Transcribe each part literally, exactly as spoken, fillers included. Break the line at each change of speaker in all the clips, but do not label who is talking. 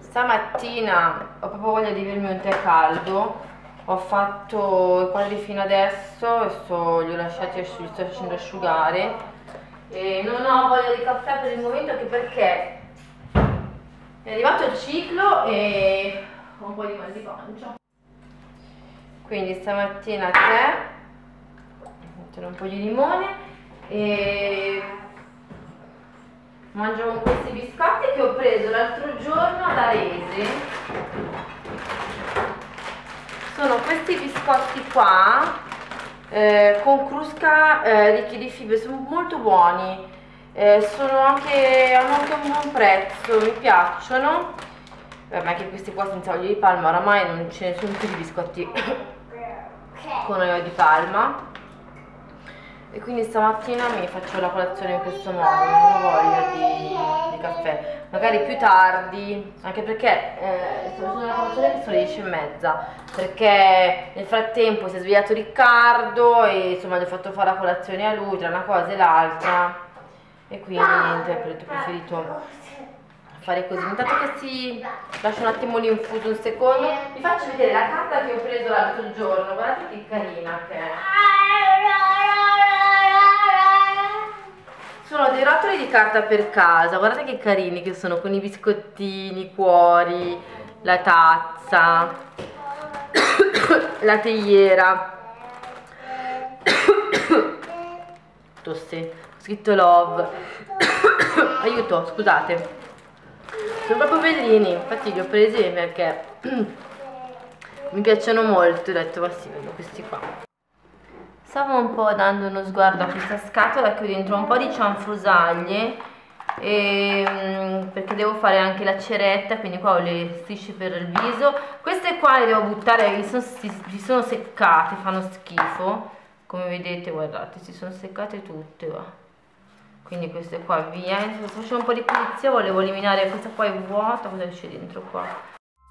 Stamattina ho proprio voglia di bermi un tè caldo. Ho fatto i quadri fino adesso e sto, li ho lasciati, li sto facendo asciugare e non ho voglia di caffè per il momento, anche perché è arrivato il ciclo e ho un po' di mal di pancia. Quindi stamattina tè, mettere un po' di limone e mangio con questi biscotti che ho preso l'altro giorno ad Arese. Sono questi biscotti qua eh, con crusca eh, ricchi di fibre, sono molto buoni, eh, sono anche, hanno anche un buon prezzo, mi piacciono. Vabbè, anche questi qua senza olio di palma, oramai non ce ne sono più di biscotti con olio di palma. E quindi stamattina mi faccio la colazione in questo modo, non ho voglia di, di caffè, magari più tardi, anche perché eh, sto facendo la colazione che sono le dieci e mezza, perché nel frattempo si è svegliato Riccardo e insomma gli ho fatto fare la colazione a lui tra una cosa e l'altra, e quindi niente, ho preferito fare così. Intanto che si lascia un attimo l'infuso, un secondo, vi faccio vedere la carta che ho preso l'altro giorno, guardate che carina che è. Sono dei rotoli di carta per casa, guardate che carini che sono, con i biscottini, i cuori, la tazza, la teiera. Tosse, ho scritto love. Aiuto, scusate. Sono proprio bellini, infatti li ho presi perché mi piacciono molto, ho detto ma sì, vedo questi qua. Stavo un po' dando uno sguardo a questa scatola che ho dentro un po' di cianfrusaglie e, perché devo fare anche la ceretta, quindi qua ho le strisce per il viso. Queste qua le devo buttare, mi sono, si, si sono seccate, fanno schifo, come vedete, guardate, si sono seccate tutte, va. Quindi queste qua via. Faccio un po' di pulizia, volevo eliminare questa qua, è vuota, cosa c'è dentro qua?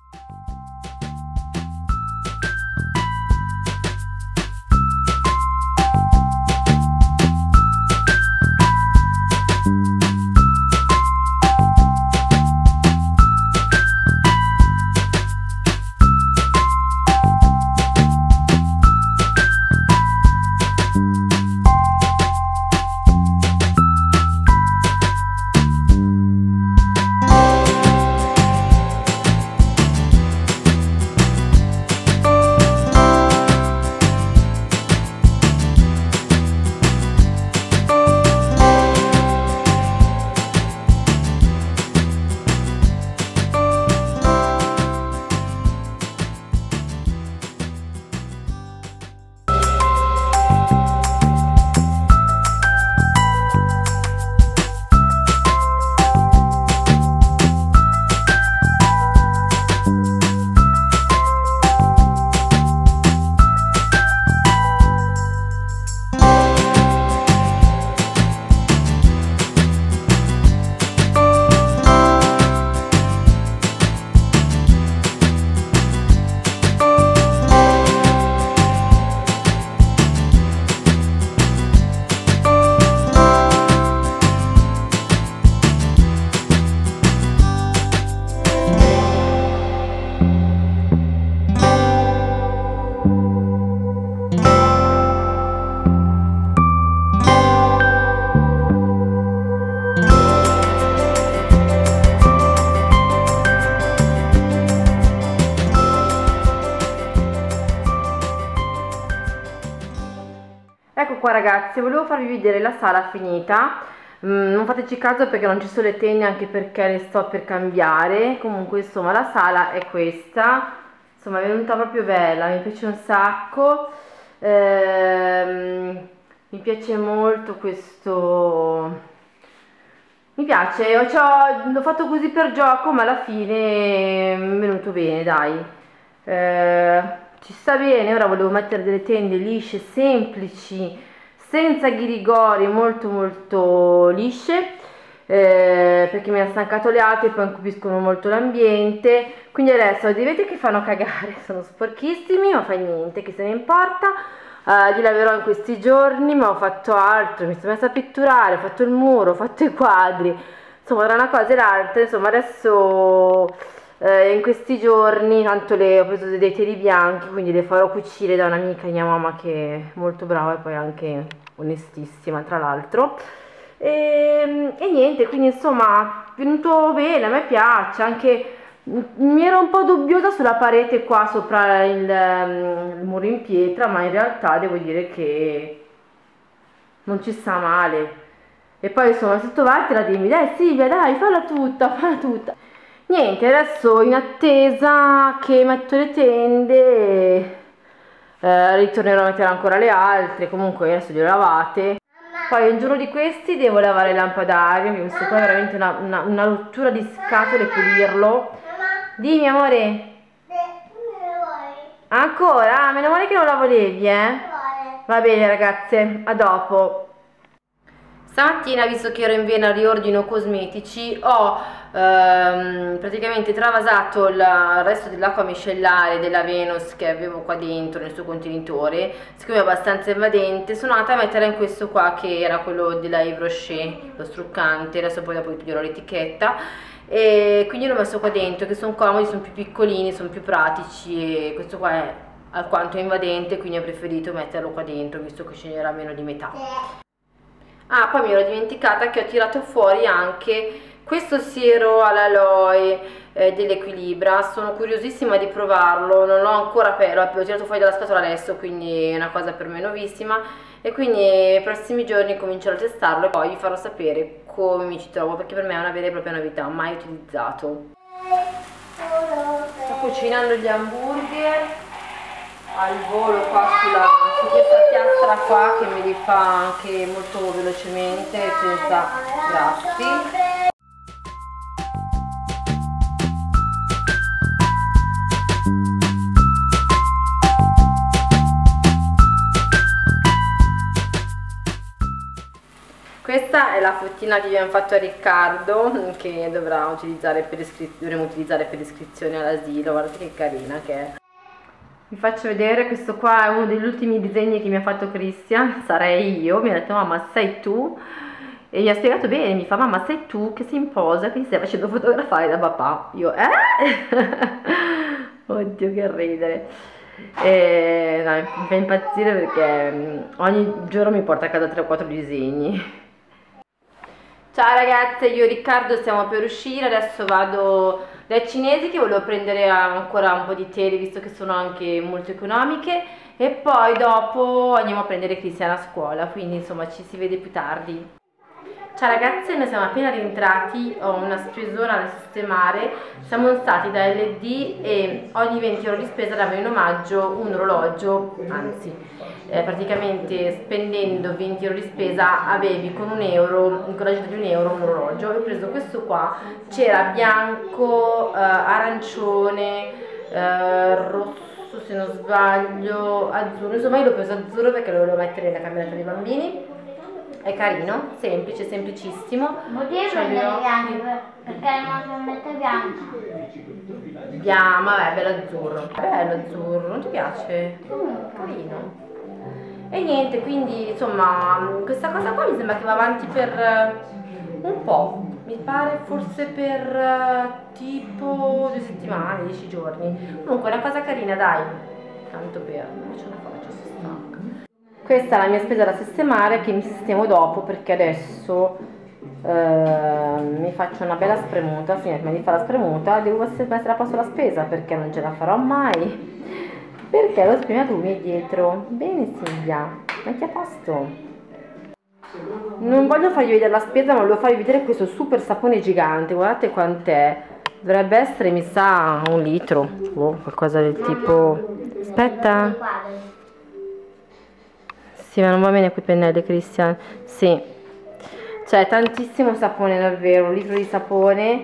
Ecco qua ragazzi, volevo farvi vedere la sala finita. mm, non fateci caso perché non ci sono le tende, anche perché le sto per cambiare. Comunque insomma la sala è questa, insomma è venuta proprio bella, mi piace un sacco. ehm, mi piace molto questo, mi piace, l'ho fatto così per gioco ma alla fine mi è venuto bene, dai. eh, Ci sta bene. Ora volevo mettere delle tende lisce, semplici, senza ghirigori, molto molto lisce, eh, perché mi ha stancato le altre, poi incupiscono molto l'ambiente. Quindi adesso vedete che fanno cagare, sono sporchissimi, ma fa niente, che se ne importa. Uh, li laverò in questi giorni, ma ho fatto altro, mi sono messa a pitturare, ho fatto il muro, ho fatto i quadri, insomma tra una cosa e l'altra. Insomma adesso eh, in questi giorni, tanto le ho preso dei teli bianchi, quindi le farò cucire da un'amica di mia mamma che è molto brava e poi anche onestissima tra l'altro. E, e niente, quindi insomma è venuto bene, a me piace, anche mi ero un po' dubbiosa sulla parete qua sopra il, il muro in pietra, ma in realtà devo dire che non ci sta male. E poi insomma se tu vai te la dimmi, dai Silvia, dai, falla tutta, falla tutta. Niente, adesso in attesa che metto le tende, eh, ritornerò a mettere ancora le altre, comunque adesso le ho lavate. Poi un giorno di questi devo lavare il lampadario, perché questo qua è veramente una, una, una rottura di scatole pulirlo. Dimmi amore. Ancora? Ah, meno male che non la volevi, eh? Va bene ragazze, a dopo. Stamattina, visto che ero in vena riordino cosmetici, ho ehm, praticamente travasato il resto dell'acqua miscellare della Venus che avevo qua dentro nel suo contenitore. Siccome è abbastanza invadente, sono andata a mettere in questo qua che era quello della Yves Rocher, lo struccante. Adesso poi dopo vi toglierò l'etichetta, e quindi l'ho messo qua dentro, che sono comodi, sono più piccolini, sono più pratici, e questo qua è alquanto invadente, quindi ho preferito metterlo qua dentro visto che ce n'era meno di metà. Ah, poi mi ero dimenticata che ho tirato fuori anche questo siero all'aloe eh, dell'Equilibra. Sono curiosissima di provarlo, non l'ho ancora aperto, l'ho tirato fuori dalla scatola adesso, quindi è una cosa per me nuovissima, e quindi nei prossimi giorni comincerò a testarlo e poi vi farò sapere come mi ci trovo, perché per me è una vera e propria novità, mai utilizzato. Sto cucinando gli hamburger al volo qua sulla, su questa piastra qua, che me li fa anche molto velocemente senza grassi. Questa è la fottina che abbiamo fatto a Riccardo, che dovrà utilizzare per dovremo utilizzare per l'iscrizione all'asilo. Guardate che carina che è. Vi faccio vedere, questo qua è uno degli ultimi disegni che mi ha fatto Christian, sarei io. Mi ha detto mamma sei tu? E mi ha spiegato bene, mi fa mamma sei tu che si imposa, che ti stai facendo fotografare da papà. Io eh? Oddio che ridere. E, no, mi fa impazzire perché ogni giorno mi porta a casa tre o quattro disegni. Ciao ragazze, io e Riccardo stiamo per uscire, adesso vado dai cinesi che volevo prendere ancora un po' di tele visto che sono anche molto economiche, e poi dopo andiamo a prendere Cristiana a scuola, quindi insomma ci si vede più tardi. Ciao ragazze, noi siamo appena rientrati, ho una spesona da sistemare, siamo stati da L D e ogni venti euro di spesa davano in omaggio un orologio, anzi eh, praticamente spendendo venti euro di spesa avevi con un euro, con l'agenda di un euro un orologio. Ho preso questo qua, c'era bianco, eh, arancione, eh, rosso se non sbaglio, azzurro, insomma io l'ho preso azzurro perché lo volevo mettere nella cameretta dei bambini. È carino, semplice, semplicissimo.
Vuol dire prendere bianco, perché la maglietta è bianca.
Bianco, vabbè, bello azzurro. Bello azzurro, non ti piace? Mm, carino. E niente, quindi insomma, questa cosa qua mi sembra che va avanti per un po'. Mi pare forse per tipo due settimane, dieci giorni. Comunque è una cosa carina, dai. Tanto per, non ce la faccio, si stanca. Questa è la mia spesa da sistemare, che mi sistemo dopo perché adesso eh, mi faccio una bella spremuta. Prima di fare la spremuta devo mettere a posto la spesa perché non ce la farò mai, perché lo spremiatumi è dietro. Bene Silvia, metti a posto. Non voglio farvi vedere la spesa, ma voglio farvi vedere questo super sapone gigante. Guardate quant'è, dovrebbe essere mi sa un litro o oh, qualcosa del tipo. Aspetta, sì, ma non va bene quei pennelli, Christian. Sì, c'è tantissimo sapone, davvero, un litro di sapone,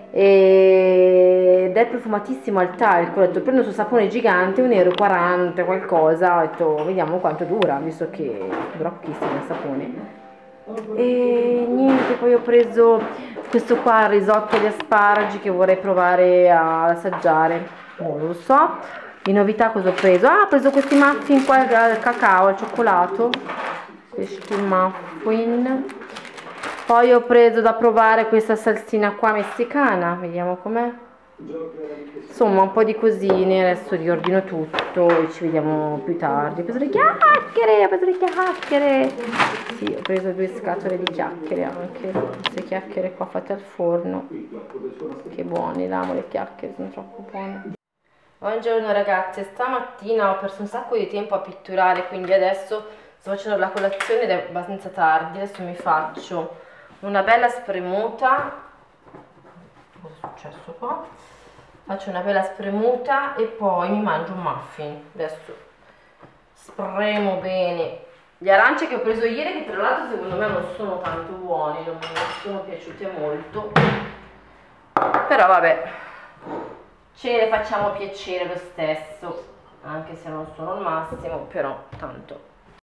ed è profumatissimo al talco. Ho detto prendo questo sapone gigante, un euro e quaranta qualcosa, ho detto vediamo quanto dura, visto che dura pochissimo il sapone. E niente, poi ho preso questo qua, il risotto agli asparagi, che vorrei provare ad assaggiare. Non lo so. Di novità cosa ho preso? Ah, ho preso questi muffin qua al cacao, al cioccolato, questi muffin. Poi ho preso da provare questa salsina qua messicana, vediamo com'è. Insomma, un po' di cosine, adesso riordino tutto e ci vediamo più tardi. Ho preso le chiacchiere, ho preso le chiacchiere. Sì, ho preso due scatole di chiacchiere anche. Queste chiacchiere qua fatte al forno. Che buone, amo le chiacchiere, sono troppo buone. Buongiorno ragazze, stamattina ho perso un sacco di tempo a pitturare, quindi adesso sto facendo la colazione ed è abbastanza tardi. Adesso mi faccio una bella spremuta. Cosa è successo qua? Faccio una bella spremuta e poi mi mangio un muffin. Adesso spremo bene le arance che ho preso ieri, che tra l'altro secondo me non sono tanto buone, non mi sono piaciute molto, però vabbè, ce le facciamo piacere lo stesso, anche se non sono il massimo, però tanto.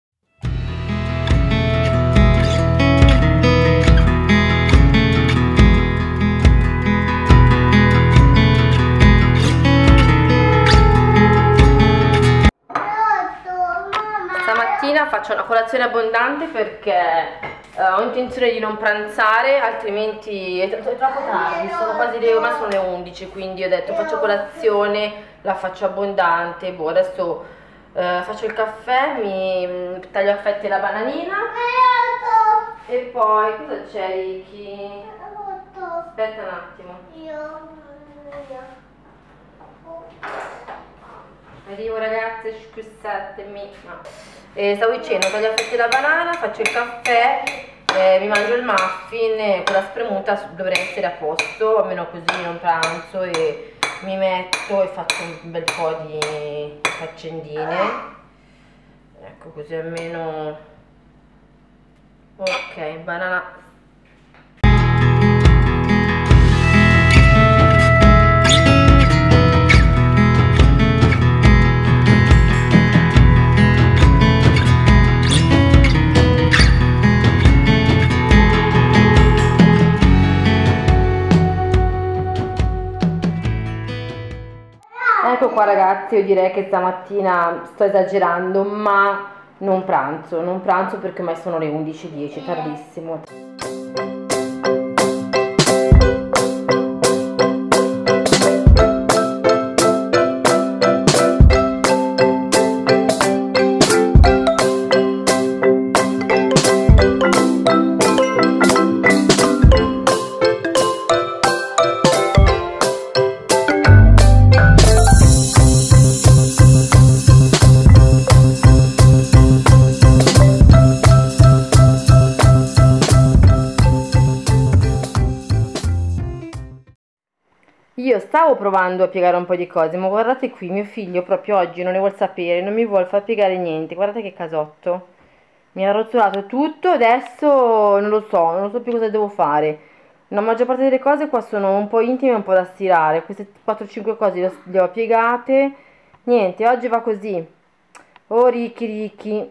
Faccio una colazione abbondante perché uh, ho intenzione di non pranzare, altrimenti è, è troppo tardi, sono quasi le, ormai sono le undici, quindi ho detto faccio colazione, la faccio abbondante. Boh, adesso uh, faccio il caffè, mi taglio a fette la bananina e poi cosa c'è, Ricky? Aspetta un attimo. Arrivo ragazze, scusatemi. No. Eh, stavo dicendo, taglio a fette la banana, faccio il caffè, eh, mi mangio il muffin e con la spremuta dovrei essere a posto, almeno così non pranzo e mi metto e faccio un bel po' di faccendine. Ecco, così almeno... Ok, banana... Ecco qua ragazzi, io direi che stamattina sto esagerando, ma non pranzo, non pranzo perché ormai sono le undici e dieci, tardissimo. Io stavo provando a piegare un po' di cose, ma guardate qui, mio figlio proprio oggi non ne vuol sapere, non mi vuol far piegare niente. Guardate che casotto, mi ha rotolato tutto, adesso non lo so, non so più cosa devo fare. La maggior parte delle cose qua sono un po' intime e un po' da stirare, queste quattro cinque cose le ho piegate, niente, oggi va così. Oh Ricky Ricky.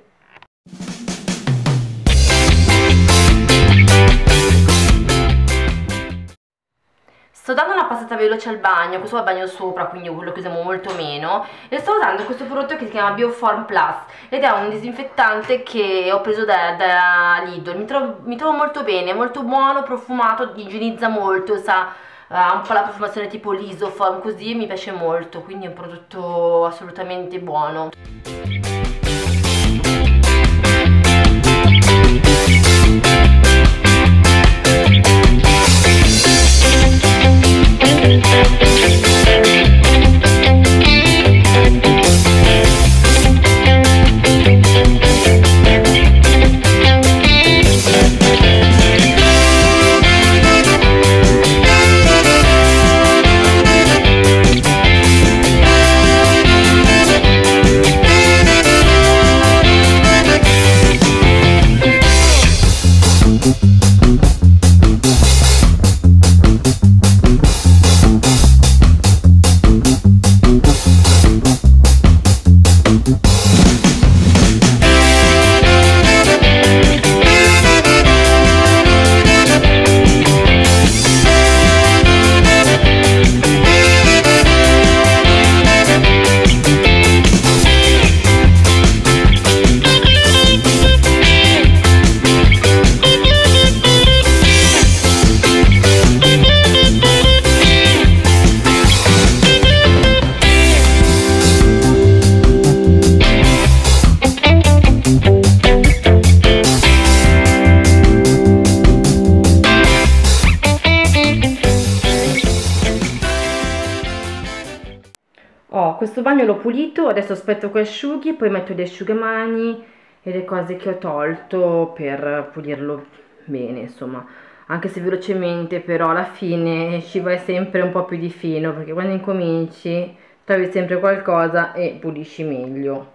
Sto dando una passata veloce al bagno, questo è il bagno sopra, quindi quello che usiamo molto meno, e sto usando questo prodotto che si chiama Bioform Plus ed è un disinfettante che ho preso da, da Lidl. Mi trovo, mi trovo molto bene, è molto buono, profumato, igienizza molto, sa, ha un po' la profumazione tipo Lisoform, così mi piace molto, quindi è un prodotto assolutamente buono. Oh, questo bagno l'ho pulito, adesso aspetto che asciughi, poi metto gli asciugamani e le cose che ho tolto per pulirlo bene, insomma, anche se velocemente, però alla fine ci vai sempre un po' più di fino, perché quando incominci trovi sempre qualcosa e pulisci meglio.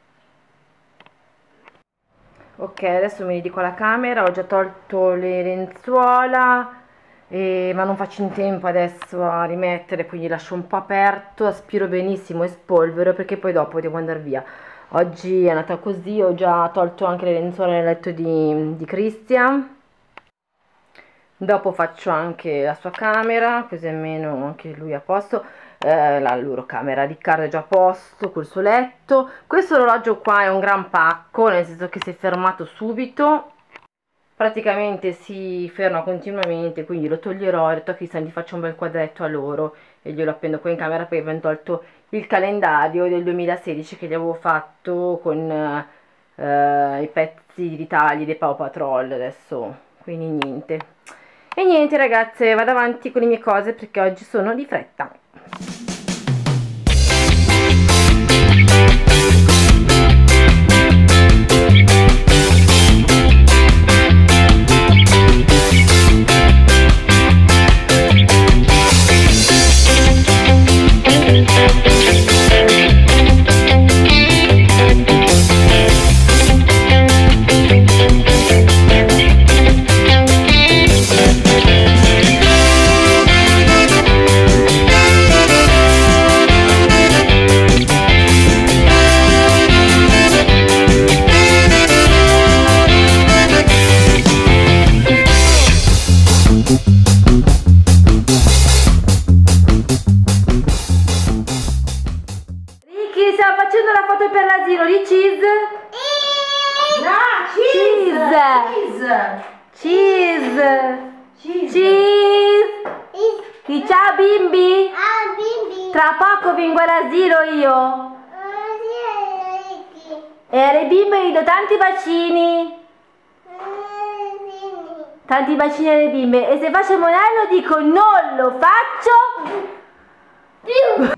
Ok, adesso mi dedico alla camera, ho già tolto le lenzuola, e, ma non faccio in tempo adesso a rimettere, quindi lascio un po' aperto, aspiro benissimo e spolvero perché poi dopo devo andare via. Oggi è andata così, ho già tolto anche le lenzuola nel letto di, di Christian. Dopo faccio anche la sua camera, così almeno anche lui è a posto. Eh, la loro camera, Riccardo è già a posto col suo letto. Questo orologio qua è un gran pacco, nel senso che si è fermato subito, praticamente si ferma continuamente, quindi lo toglierò. Ho detto a Cristian gli faccio un bel quadretto a loro e glielo appendo qua in camera, perché abbiamo tolto il calendario del duemilasedici che gli avevo fatto con eh, i pezzi di tagli dei Paw Patrol adesso, quindi niente. E niente ragazze, vado avanti con le mie cose perché oggi sono di fretta. Di ciao bimbi.
Ah, bimbi.
Tra poco vengo all'asilo io.
Ah, sì,
e alle bimbe gli do tanti bacini. Tanti bacini alle bimbe. E se facciamo un anno dico non lo faccio più.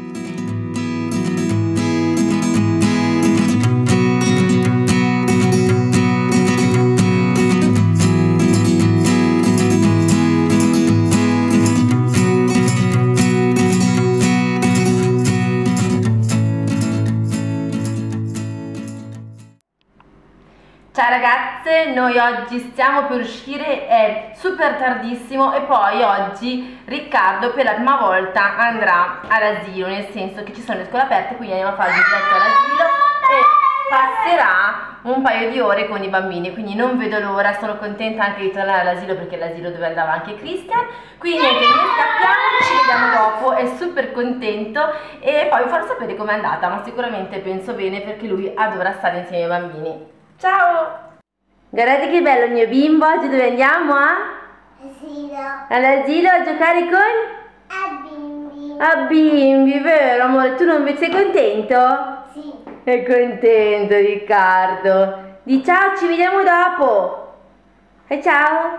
Ciao ragazze, noi oggi stiamo per uscire, è super tardissimo e poi oggi Riccardo per la prima volta andrà all'asilo, nel senso che ci sono le scuole aperte, quindi andiamo a fare il giretto all'asilo e passerà un paio di ore con i bambini, quindi non vedo l'ora, sono contenta anche di tornare all'asilo perché è l'asilo dove andava anche Christian, quindi niente, noi scappiamo, ci vediamo dopo, è super contento e poi vi farò sapere com'è andata, ma sicuramente penso bene perché lui adora stare insieme ai bambini. Ciao! Guardate che bello il mio bimbo, oggi dove andiamo a?
Asilo.
All'asilo a giocare con?
A bimbi.
A bimbi, vero amore? Tu non sei contento?
Sì.
È contento Riccardo. Di ciao, ci vediamo dopo. E ciao.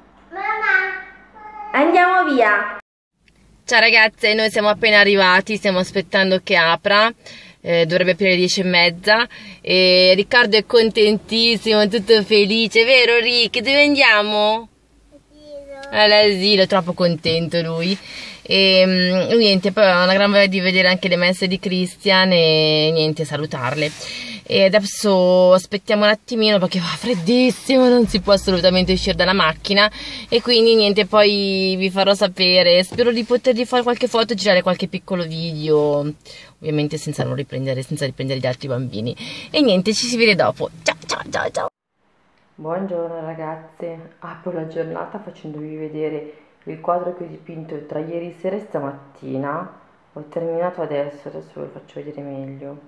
Mamma.
Andiamo via. Ciao ragazze, noi siamo appena arrivati, stiamo aspettando che apra. Eh, dovrebbe aprire alle dieci e mezza e Riccardo è contentissimo, tutto felice, vero Rick? Dove andiamo? All'asilo, troppo contento lui. E mm, niente, poi ho una gran voglia di vedere anche le messe di Christian e niente, salutarle. E adesso aspettiamo un attimino perché fa freddissimo, non si può assolutamente uscire dalla macchina e quindi niente, poi vi farò sapere. Spero di potervi fare qualche foto e girare qualche piccolo video, ovviamente senza non riprendere, senza riprendere gli altri bambini. E niente, ci si vede dopo. Ciao ciao ciao ciao. Buongiorno ragazze, apro la giornata facendovi vedere il quadro che ho dipinto tra ieri sera e stamattina. Ho terminato adesso, adesso ve lo faccio vedere meglio.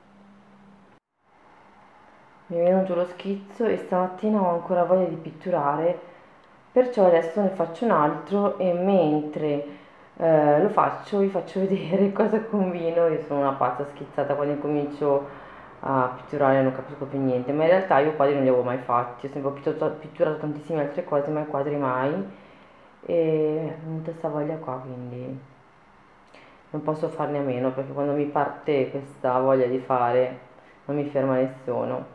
Mi è venuto lo schizzo e stamattina ho ancora voglia di pitturare, perciò adesso ne faccio un altro e mentre eh, lo faccio vi faccio vedere cosa combino. Io sono una pazza schizzata, quando comincio a pitturare non capisco più niente, ma in realtà io quadri non li avevo mai fatti, ho sempre pitturato, pitturato tantissime altre cose, ma i quadri mai, e è venuta questa voglia qua, quindi non posso farne a meno, perché quando mi parte questa voglia di fare non mi ferma nessuno.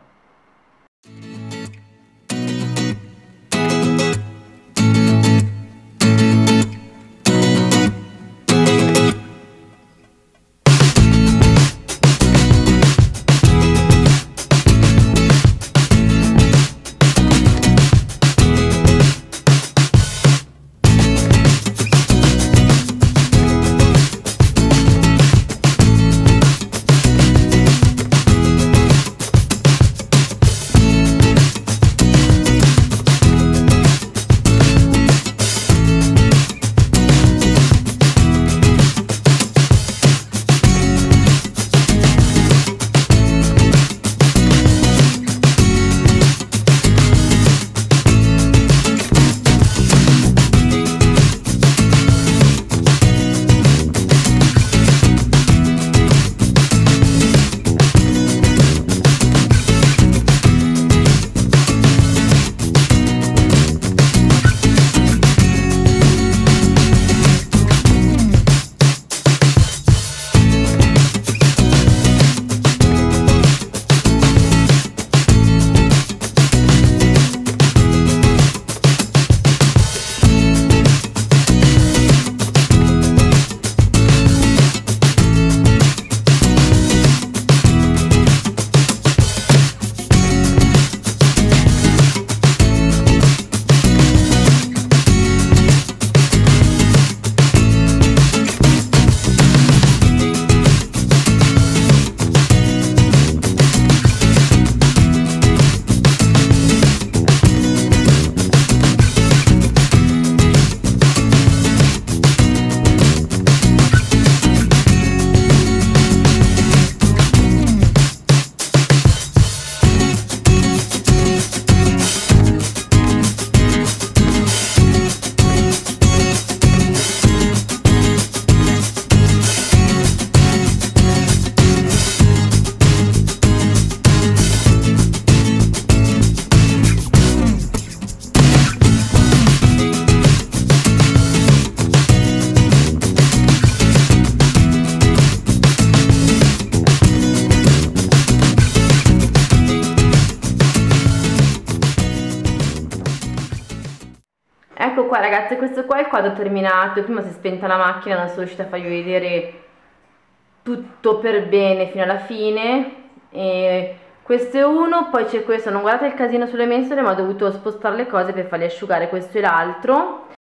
Ecco qua ragazze, questo qua è il quadro terminato. Prima si è spenta la macchina, non sono riuscita a farvi vedere tutto per bene fino alla fine. E questo è uno, poi c'è questo, non guardate il casino sulle mensole, ma ho dovuto spostare le cose per farli asciugare. Questo è l'altro.